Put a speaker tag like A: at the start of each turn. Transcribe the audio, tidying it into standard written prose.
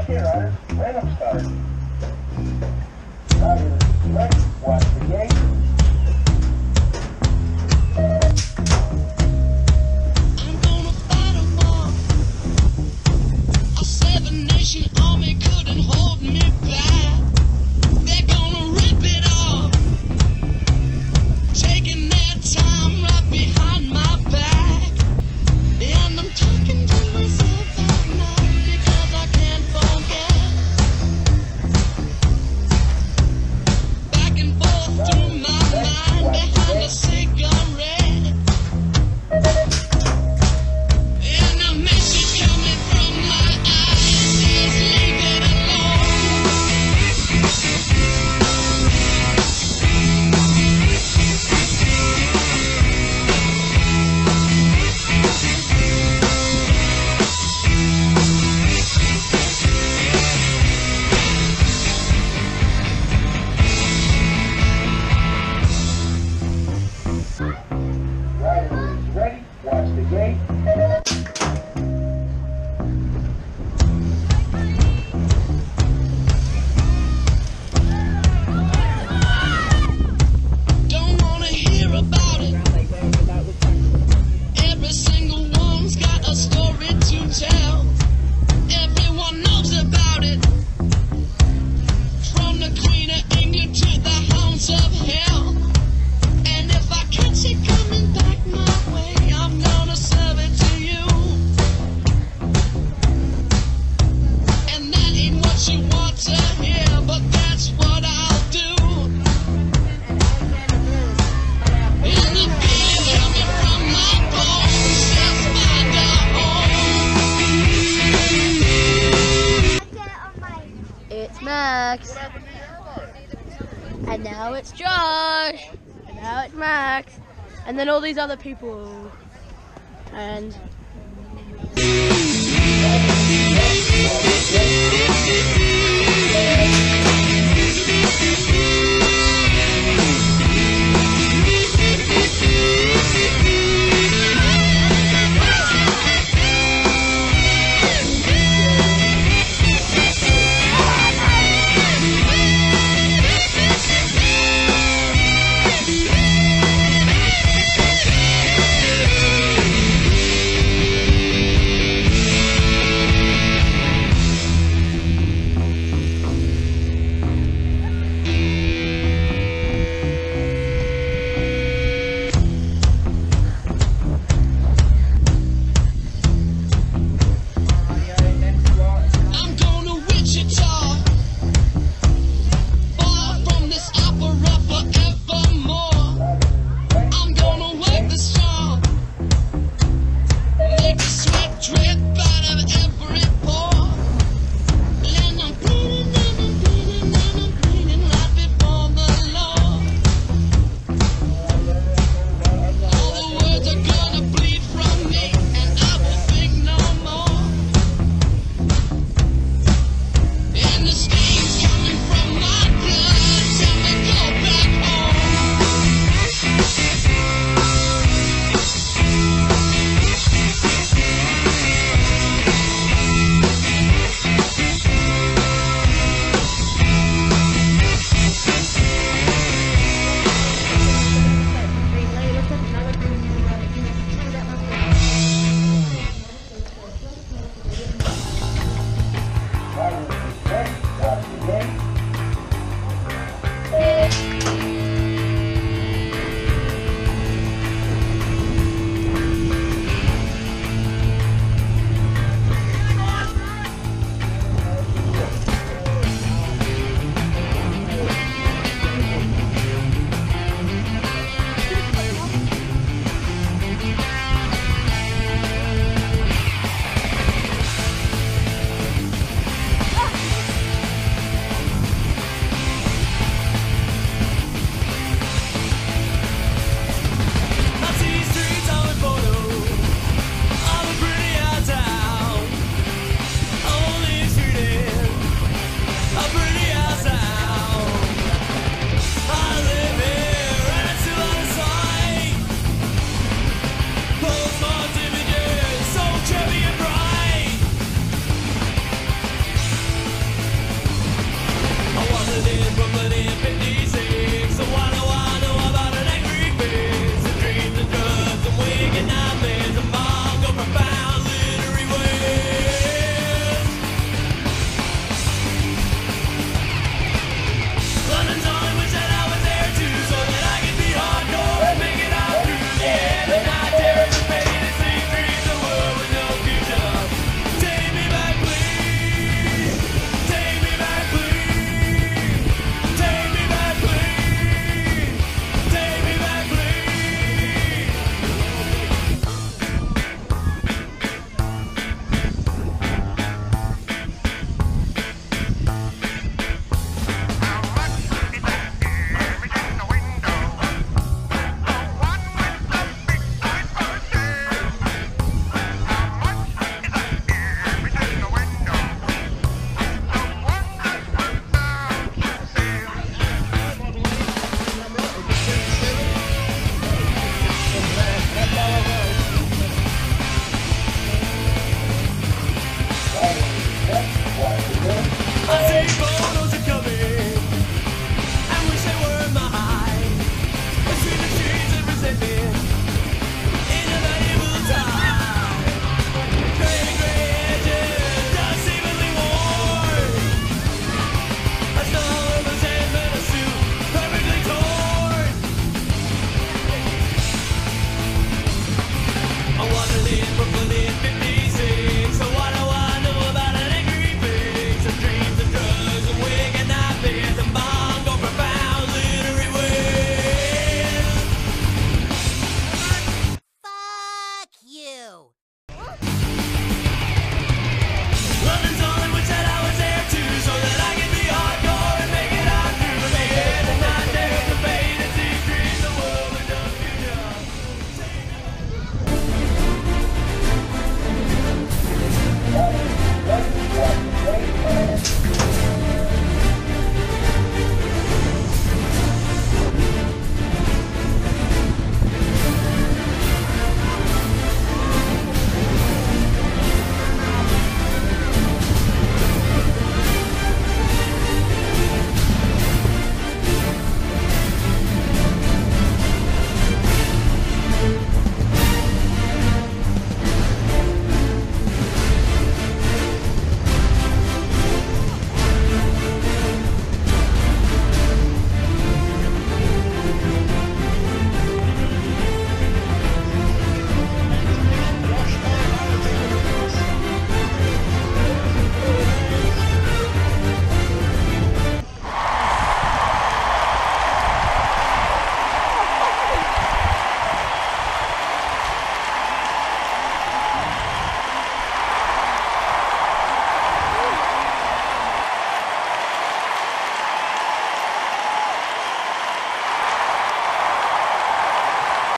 A: Okay, riders, random start. Riders, ready, watch the gate.
B: I'm gonna fight 'em all. A seven-nation army couldn't hold me back. They're gonna rip it off, taking their time right behind my back. And I'm talking to myself at night because I can't forget. Back and forth through my mind behind a cigarette. And a message coming from my eyes says leave it alone.
A: Riders, ready, watch the gate.
B: Don't wanna hear about it. Every single one's got a story to tell. Everyone knows about it. From the Queen of England to the hounds of hell. And if I catch it coming back my way, I'm gonna serve it to you. And that ain't what you want to hear, but that's what I'll do. And the pain coming from my bones says find a home.
C: It's Max. And now it's Josh. And now it's Max. And then all these other people. And